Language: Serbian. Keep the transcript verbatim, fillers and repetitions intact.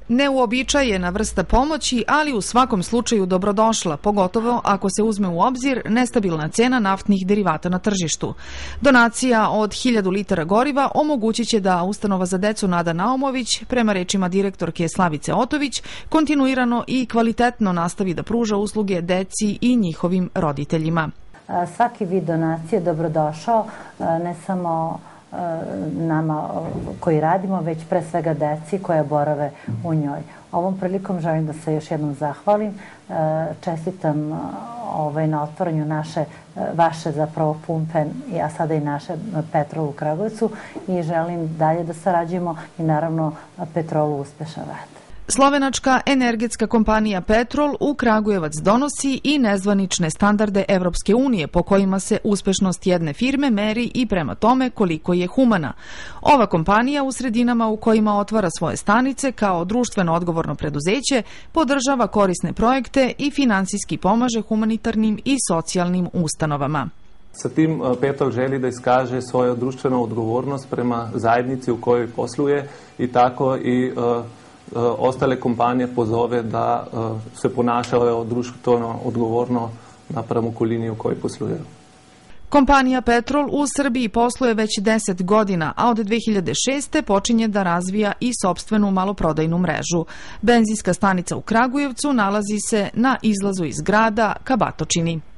Neuobičajena vrsta pomoći, ali u svakom slučaju dobrodošla, pogotovo ako se uzme u obzir nestabilna cena naftnih derivata na tržištu. Donacija od hiljadu litara goriva omogućit će da Ustanova za decu Nada Naumović, prema rečima direktorke Slavice Otović, kontinuirano i kvalitetno nastavi da pruža usluge deci i njihovim roditeljima. Svaki vid donacije je dobrodošao, ne samo nama koji radimo, već pre svega deci koja borave u njoj. Ovom prilikom želim da se još jednom zahvalim. Čestitam na otvaranju naše, vaše zapravo pumpe, a sada i naše Petrol u Kragujevcu i želim dalje da sarađujemo i naravno Petrolu uspešan rad. Slovenačka energetska kompanija Petrol u Kragujevac donosi i nezvanične standarde Evropske unije po kojima se uspešnost jedne firme meri i prema tome koliko je humana. Ova kompanija u sredinama u kojima otvara svoje stanice kao društveno odgovorno preduzeće podržava korisne projekte i finansijski pomaže humanitarnim i socijalnim ustanovama. Sa tim Petrol želi da iskaže svoju društvenu odgovornost prema zajednici u kojoj posluje i tako i ostale kompanije pozove da se ponašaju društveno odgovorno naprema okolini u kojoj poslujejo. Kompanija Petrol u Srbiji posluje već deset godina, a od dve hiljade šeste. počinje da razvija i sopstvenu maloprodajnu mrežu. Benzinska stanica u Kragujevcu nalazi se na izlazu iz grada ka Batočini.